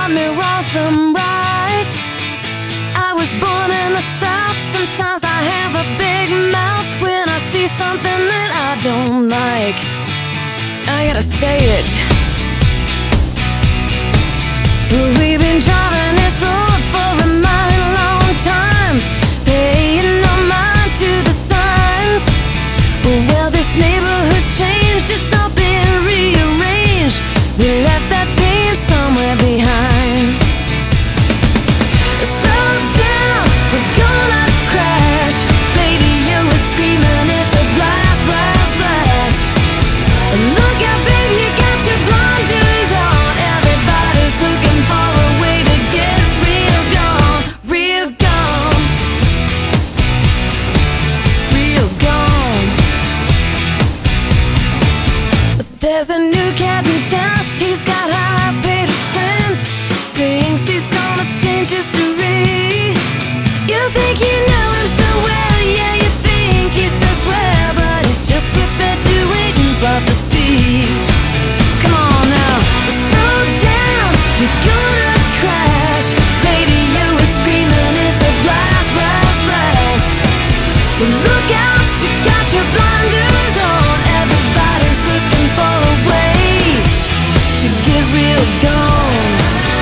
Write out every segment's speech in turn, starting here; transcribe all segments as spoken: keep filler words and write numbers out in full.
taught me wrong from right. I was born in the South. Sometimes I have a big mouth when I see something that I don't like. I gotta say it. We've been driving this road for a mighty long time, paying no mind to the signs. Well, this neighborhood's changed, it's all been rearranged. We left that team somewhere behind. Slow down, we're gonna crash. Radio is screaming, it's a blast, blast, blast. Look out, baby, you got your blinders on. Everybody's looking for a way to get real gone, real gone, real gone. But there's a new cat in town. He's got high-paid friends. Thinks he's gonna change history. You think you know him so well, yeah, you think he's so swell, but he's just perpetuating prophecy. Come on now, slow down, you're gonna crash. Radio is screaming, it's a blast, blast, blast. Look out, you got your blinders on. Everybody's looking for a way to get real gone,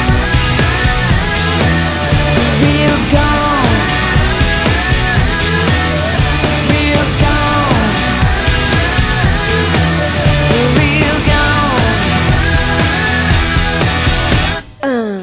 real gone, real gone, real gone. Uh.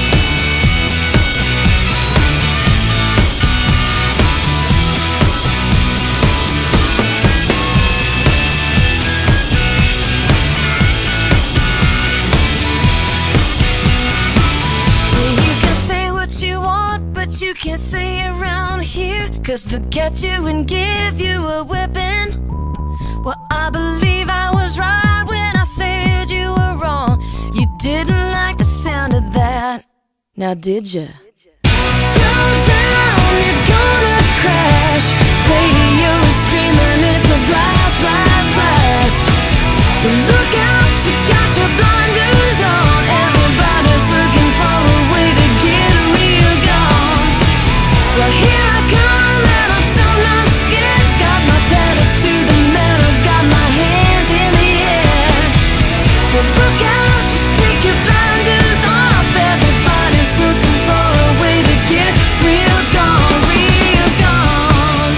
You can say what you want, but you can't say it around here, 'cause they'll get you and give you a whipping. Well, I believe I was right when I said you were wrong. You didn't like the sound of that, now did ya? Slow down, you're gonna crash. Radio is screaming, it's a blast, blast, blast. Look out, you got your blinders on. Everybody's looking for a way to get real gone. Well, here I come, and I'm so not scared. Got my pedal to the metal, got my hands in the air. Well, look out, you take your blinders off. Everybody's looking for a way to get real gone, real gone,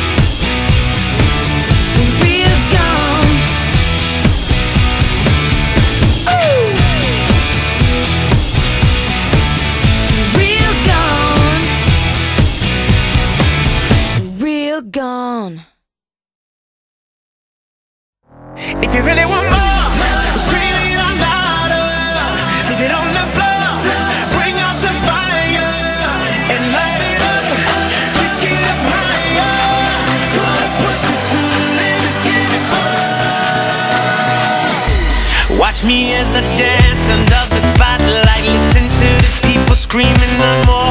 real gone. Ooh. Real gone, real gone. If you really want more, scream it out louder. Leave it on the floor, bring out the fire and light it up. Take it up higher, pull it, push it to the limit, give it more. Watch me as I dance under the spotlight. Listen to the people screaming, I'm more.